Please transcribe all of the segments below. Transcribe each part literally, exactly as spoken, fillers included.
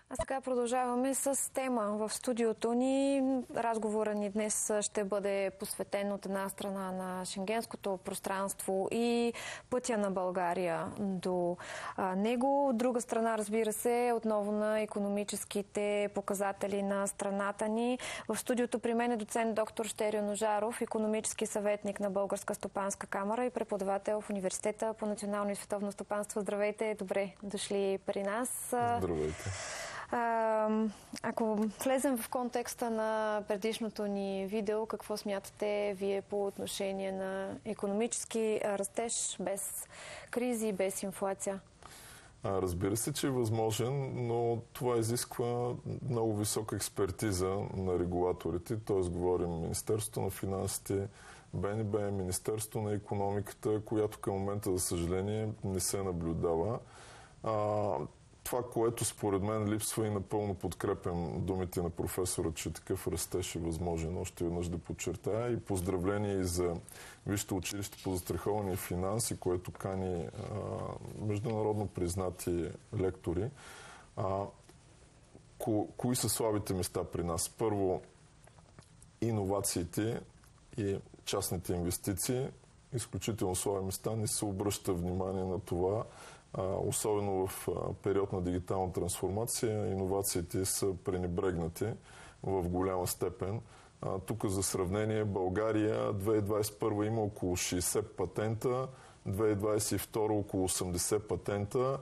А сега продължаваме с тема в студиото ни. Разговора ни днес ще бъде посветен от една страна на шенгенското пространство и пътя на България до а, него. От друга страна, разбира се, отново на икономическите показатели на страната ни. В студиото при мен е доцент доктор Щерьо Ножаров, икономически съветник на Българска стопанска камара и преподавател в Университета по национално и световно стопанство. Здравейте, добре дошли при нас. Здравейте. А, ако влезем в контекста на предишното ни видео, какво смятате вие по отношение на икономически растеж без кризи, без инфлация? А, разбира се, че е възможен, но това изисква много висока експертиза на регулаторите, т.е. говорим Министерството на финансите, БНБ, Министерството на икономиката, която към момента, за съжаление, не се наблюдава. А, Това, което според мен липсва и напълно подкрепям думите на професора, че такъв растеж е възможен, още веднъж да подчертая, и поздравления и за Висшето училище по застраховане и финанси, което кани а, международно признати лектори. А, ко, кои са слабите места при нас? Първо, иновациите и частните инвестиции. Изключително слаби места, не се обръща внимание на това. Особено в период на дигитална трансформация, иновациите са пренебрегнати в голяма степен. Тук за сравнение България две хиляди двадесет и първа има около шейсет патента, две хиляди двадесет и втора около осемдесет патента,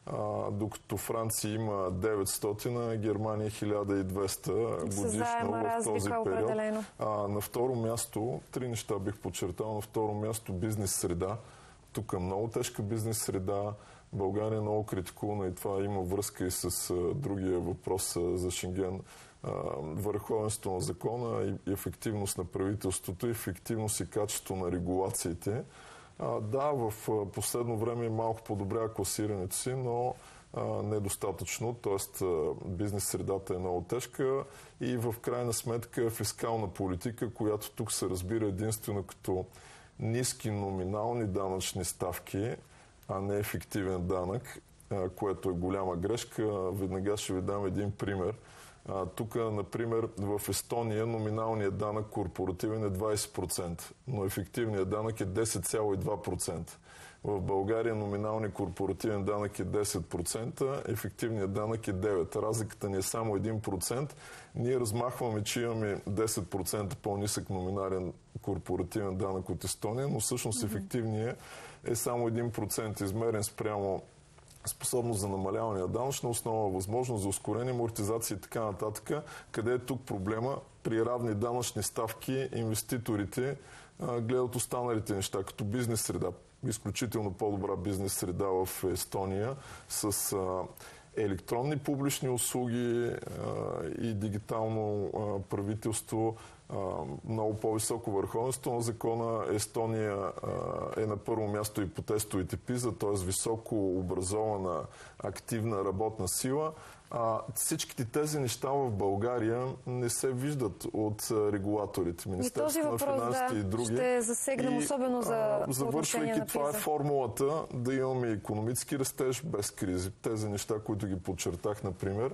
докато Франция има деветстотин, Германия хиляда и двеста годишно в този период. А, на второ място, три неща бих подчертал. На второ място бизнес среда. Тук е много тежка бизнес среда. България е много критикувана и това има връзка и с а, другия въпрос а, за Шенген. А, върховенство на закона и ефективност на правителството, ефективност и качество на регулациите. А, да, в а, последно време малко подобрява класирането си, но а, недостатъчно. Тоест а, бизнес средата е много тежка и в крайна сметка фискална политика, която тук се разбира единствено като ниски номинални данъчни ставки, а не ефективен данък, което е голяма грешка. Веднага ще ви дам един пример. Тук, например, в Естония номиналният данък корпоративен е двадесет процента, но ефективният данък е десет цяло и две процента. В България номиналният корпоративен данък е десет процента, ефективният данък е девет процента. Разликата ни е само един процент. Ние размахваме, че имаме десет процента по-нисък номинален корпоративен данък от Естония, но всъщност ефективният е само един процент, измерен спрямо способност за намаляване на данъчна основа, възможност за ускорение, амортизация и така нататък. Къде е тук проблема? При равни данъчни ставки инвеститорите а, гледат останалите неща, като бизнес среда. Изключително по-добра бизнес среда в Естония с а, електронни публични услуги а, и дигитално а, правителство, а, много по-високо върховенство на закона. Естония а, е на първо място и по тестовите пиза, т.е. високо образована, активна работна сила. А, всичките тези неща в България не се виждат от регулаторите, Министерството на финансите да, и други. Ще засегнем и, особено за завършвайки това е формулата да имаме икономически растеж без кризи. Тези неща, които ги подчертах, например,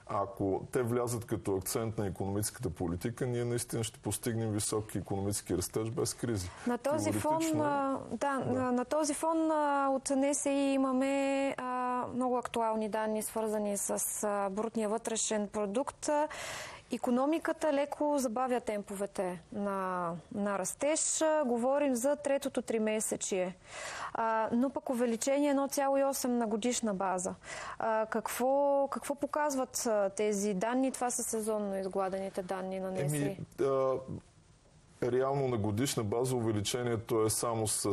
ако те влязат като акцент на икономическата политика, ние наистина ще постигнем висок икономически растеж без кризи. На този фон, да, да. На, на този фон от НСИ имаме а, много актуални данни, свързани с а, брутния вътрешен продукт. Икономиката леко забавя темповете на, на растеж. Говорим за третото тримесечие. А, но пък увеличение едно цяло и осем на годишна база. А, какво, какво показват а, тези данни? Това са сезонно изгладените данни на НСИ. Еми, а... Реално на годишна база увеличението е само с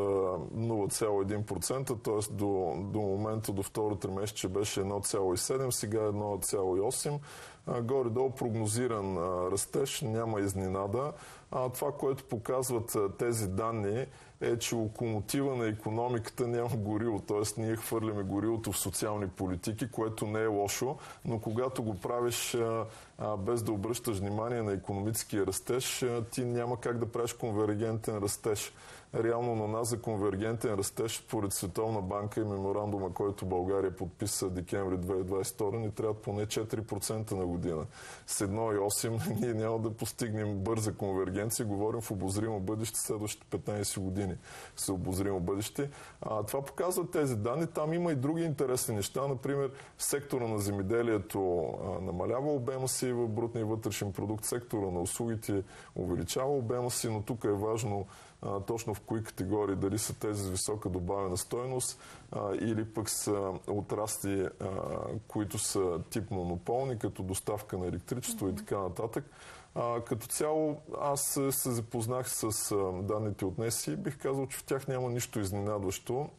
нула цяло и един процента, т.е. до, до момента, до второ тримесечие беше едно цяло и седем, сега е едно цяло и осем. Горе-долу прогнозиран растеж, няма изненада. А това, което показват тези данни, е, че локомотива на икономиката няма горило, т.е. ние хвърляме горилото в социални политики, което не е лошо, но когато го правиш а, а, без да обръщаш внимание на икономическия растеж, а, ти няма как да правиш конвергентен растеж. реално на нас за конвергентен растеж, според Световна банка и меморандума, който България подписа декември две хиляди двадесет и втора, ни трябва поне четири процента на година. С едно цяло и осем ние няма да постигнем бърза конвергенция. Говорим в обозримо бъдеще, следващите петнадесет години са обозримо бъдеще. А, това показват тези данни. Там има и други интересни неща. Например, сектора на земеделието а, намалява обема си в брутния вътрешен продукт, сектора на услугите увеличава обема си, но тук е важно а, точно в кои категории, дали са тези с висока добавена стойност а, или пък са отрасли, а, които са тип монополни, като доставка на електричество mm-hmm. и така нататък. А, като цяло аз се запознах с а, данните от НЕСИ и бих казал, че в тях няма нищо изненадващо.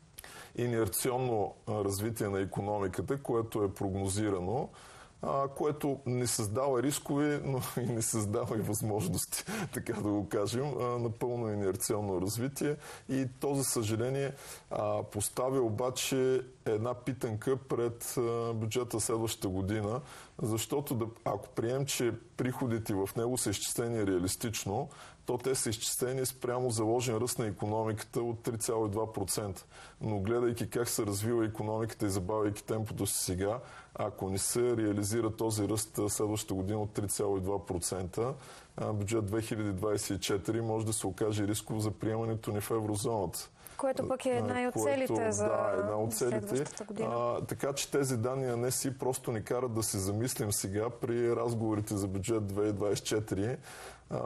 Инерционно а, развитие на икономиката, което е прогнозирано, а, което не създава рискове, но и не създава и възможности, така да го кажем, а, напълно инерционно развитие. И то, за съжаление, а, поставя обаче една питанка пред а, бюджета следващата година, защото да, ако прием, че приходите в него са изчислени реалистично, то те са изчислени спрямо заложен ръст на икономиката от три цяло и две процента. Но гледайки как се развива икономиката и забавяйки темпото си сега, ако не се реализира този ръст следващата година от три цяло и две процента, бюджет две хиляди двадесет и четвърта може да се окаже рисков за приемането ни в еврозоната. Което пък е една от целите което, за да, една от целите. следващата година. А, така че тези данни на НЕСИ просто ни карат да се замислим сега при разговорите за бюджет две хиляди двадесет и четвърта, а,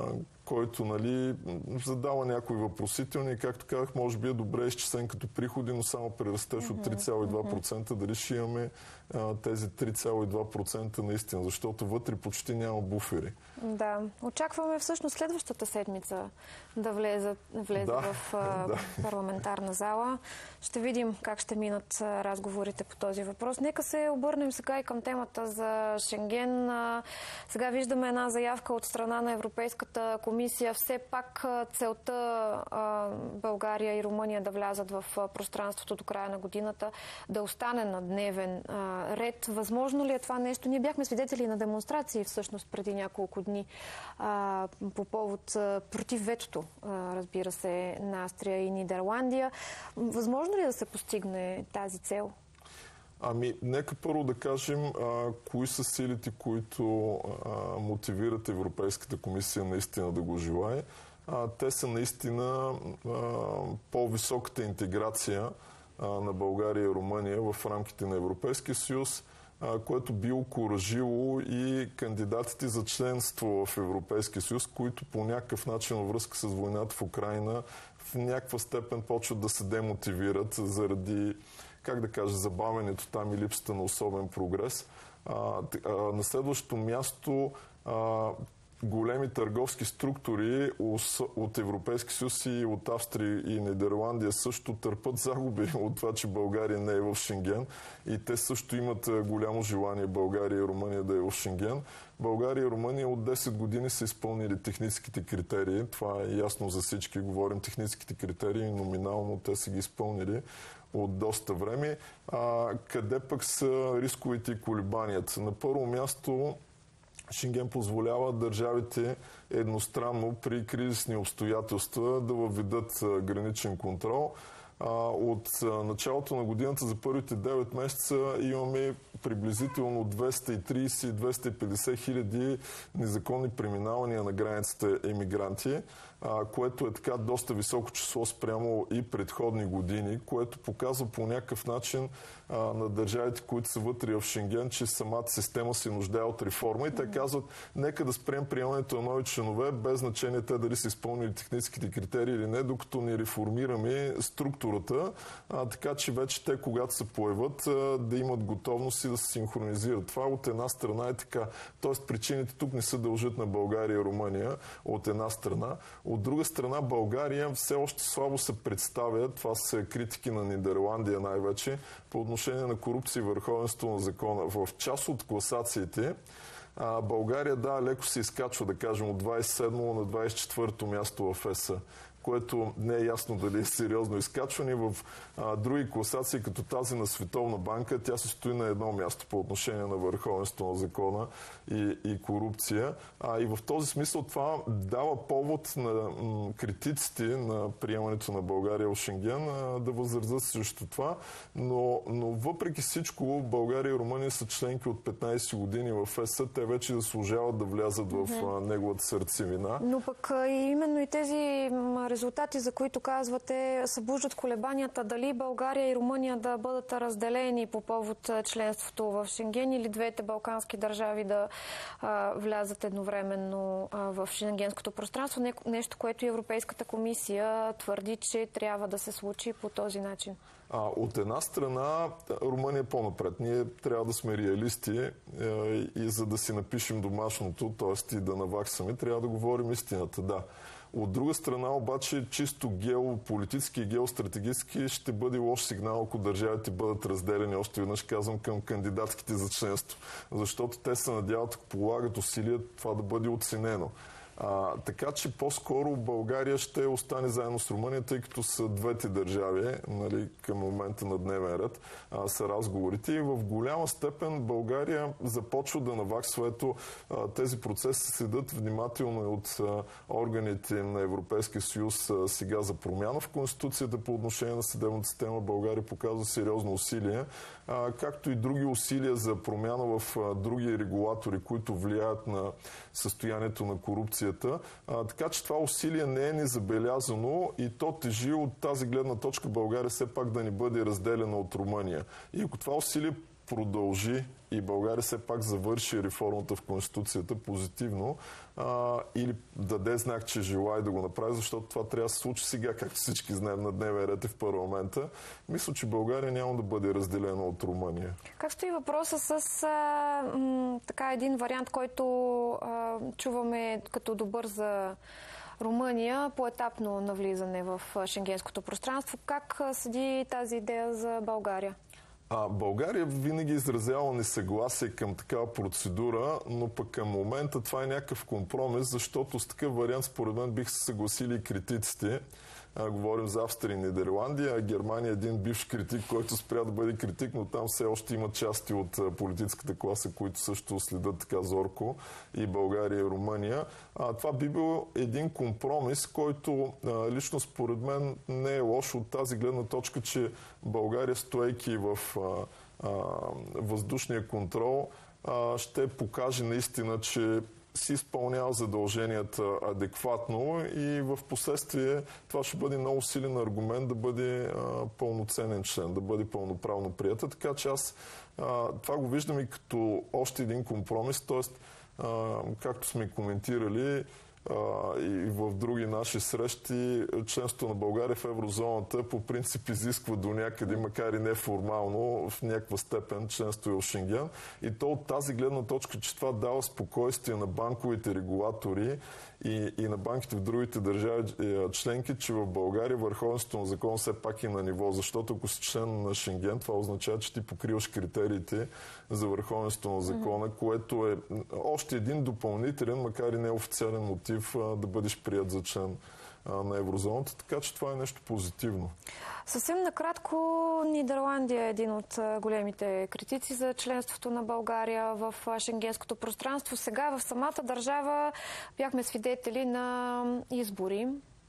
който, нали, задава някои въпросителни. Както казах, може би е добре изчислен като приходи, но само при растеж от три цяло и две процента. Дали ще имаме а, тези три цяло и две процента наистина, защото вътре почти няма буфери. Да. Очакваме всъщност следващата седмица да влезе, влезе да, в а, да. парламентарна зала. Ще видим как ще минат разговорите по този въпрос. Нека се обърнем сега и към темата за Шенген. А, сега виждаме една заявка от страна на Европейската комисия. Все пак целта а, България и Румъния да влязат в а, пространството до края на годината, да остане на дневен а, ред. Възможно ли е това нещо? Ние бяхме свидетели на демонстрации всъщност преди няколко дни а, по повод а, против ветото, а, разбира се, на Австрия и Нидерландия. Възможно ли е да се постигне тази цел? Ами, нека първо да кажем а, кои са силите, които а, мотивират Европейската комисия наистина да го желае. А, те са наистина а, по-високата интеграция а, на България и Румъния в рамките на Европейския съюз, а, което би окуражило и кандидатите за членство в Европейския съюз, които по някакъв начин във връзка с войната в Украйна в някаква степен почват да се демотивират заради, как да кажа, забавянето там и липсата на особен прогрес. А, а, на следващото място а, големи търговски структури от Европейски съюз и от Австрия и Нидерландия също търпат загуби от това, че България не е в Шенген и те също имат голямо желание България и Румъния да е в Шенген. България и Румъния от десет години са изпълнили техническите критерии. Това е ясно за всички. Говорим техническите критерии, номинално те са ги изпълнили от доста време. А, къде пък са рисковите и колебанията? На първо място Шенген позволява държавите едностранно при кризисни обстоятелства да въведат граничен контрол. От началото на годината за първите девет месеца имаме приблизително двеста и тридесет до двеста и петдесет хиляди незаконни преминавания на границата емигранти, което е така доста високо число спрямо и предходни години, което показва по някакъв начин а, на държавите, които са вътре в Шенген, че самата система се нуждае от реформа и те казват, нека да спрем приемането на нови членове, без значение те дали са изпълнили техническите критерии или не, докато не реформираме структурата, а, така че вече те, когато се появят, а, да имат готовност и да се синхронизират. Това от една страна е така. Тоест причините тук не се дължат на България и Румъния от една страна. От друга страна, България все още слабо се представя, това са критики на Нидерландия най-вече, по отношение на корупция и върховенство на закона. В част от класациите България, да, леко се изкачва, да кажем, от двадесет и седмо на двадесет и четвърто място в ЕС-а. което не е ясно дали е сериозно изкачване. В а, други класации, като тази на Световна банка, тя се стои на едно място по отношение на върховенство на закона и, и корупция. А, и в този смисъл това дава повод на м, критиците на приемането на България в Шенген а, да възразят срещу това. Но, но въпреки всичко, България и Румъния са членки от петнайсет години в ЕС. Те вече заслужават да влязат mm-hmm. в а, неговата сърцевина. Но пък и именно и тези резултати, за които казвате, събуждат колебанията дали България и Румъния да бъдат разделени по повод членството в Шенген или двете балкански държави да а, влязат едновременно а, в шенгенското пространство. Не, нещо, което и Европейската комисия твърди, че трябва да се случи по този начин. А, от една страна, Румъния е по-напред. Ние трябва да сме реалисти е, и за да си напишем домашното, т.е. и да наваксаме, трябва да говорим истината, да. От друга страна, обаче, чисто геополитически и геостратегически ще бъде лош сигнал, ако държавите бъдат разделени, още веднъж казвам, към кандидатките за членство. Защото те се надяват, ако полагат усилия, това да бъде оценено. А, така че по-скоро България ще остане заедно с Румъния, тъй като са двете държави, нали, към момента на дневен ред а, са разговорите и в голяма степен България започва да наваксва. Ето, а, тези процеси се следят внимателно и от а, органите на Европейския съюз а, сега за промяна в Конституцията по отношение на съдебната система. България показва сериозно усилие, а, както и други усилия за промяна в а, други регулатори, които влияят на състоянието на корупция. А, така че това усилие не е незабелязано и то тежи от тази гледна точка България все пак да не бъде разделена от Румъния. И ако това усилие продължи и България все пак завърши реформата в Конституцията позитивно а, или даде знак, че желае да го направи, защото това трябва да се случи сега, както всички знаем, на дневен ред в парламента. Мисля, че България няма да бъде разделена от Румъния. Как стои въпроса с а, м, така един вариант, който а, чуваме като добър за Румъния, поетапно навлизане в шенгенското пространство? Как седи тази идея за България? А, България винаги изразява несъгласие към такава процедура, но пък към момента това е някакъв компромис, защото с такъв вариант според мен бих се съгласили и критиците. А, говорим за Австрия и Нидерландия, а Германия е един бивш критик, който спря да бъде критик, но там все още има части от а, политическата класа, които също следят така зорко, и България и Румъния. А, това би бил един компромис, който а, лично според мен не е лош от тази гледна точка, че България, стоейки в а, а, въздушния контрол, а, ще покаже наистина, че си изпълнява задълженията адекватно и в последствие това ще бъде много силен аргумент да бъде а, пълноценен член, да бъде пълноправно приета. Така че аз а, това го виждам и като още един компромис, т.е. както сме коментирали а, и в други наши срещи, членството на България в еврозоната по принцип изисква до някъде, макар и неформално, в някаква степен членство и в Шенген. И то от тази гледна точка, че това дава спокойствие на банковите регулатори и, и на банките в другите държави членки, че в България върховенството на закон все пак е на ниво. Защото ако си член на Шенген, това означава, че ти покриваш критериите за върховенството на закона, mm-hmm. което е още един допълнителен, макар и неофициален мотив да бъдеш прият за член на еврозоната, така че това е нещо позитивно. Съвсем накратко, Нидерландия е един от големите критици за членството на България в шенгенското пространство. Сега в самата държава бяхме свидетели на избори.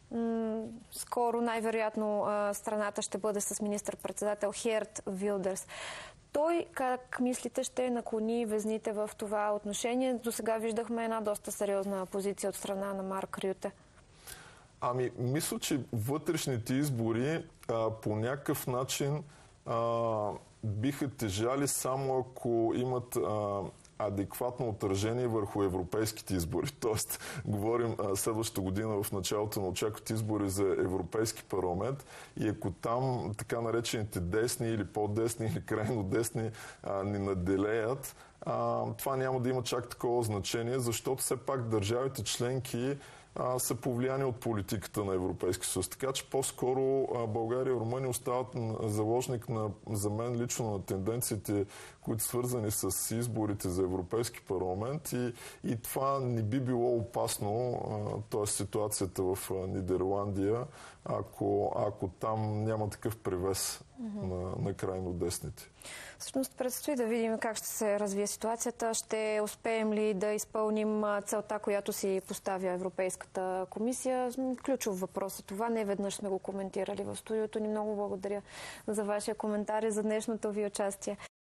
Скоро най-вероятно страната ще бъде с министър-председател Херт Вилдерс. Той, как мислите, ще наклони везните в това отношение? До сега виждахме една доста сериозна позиция от страна на Марк Рюте. Ами, мисля, че вътрешните избори а, по някакъв начин а, биха тежали само ако имат а, адекватно отражение върху европейските избори. Тоест, говорим а, следващата година в началото на очакват избори за Европейски парламент и ако там така наречените десни или по-десни или крайно десни а, ни наделеят, а, това няма да има чак такова значение, защото все пак държавите членки а, са повлияни от политиката на Европейския съюз. Така че по-скоро а, България и Румъния остават заложник на, за мен лично на тенденциите, които са свързани с изборите за Европейски парламент и, и това не би било опасно, т.е. ситуацията в Нидерландия, ако, ако там няма такъв превес mm-hmm. на, на крайно десните. Всъщност предстои да видим как ще се развие ситуацията. Ще успеем ли да изпълним целта, която си поставя Европейската комисия? Ключов въпрос е това. Не веднъж сме го коментирали в студиото ни. Много благодаря за вашия коментар и за днешното ви участие.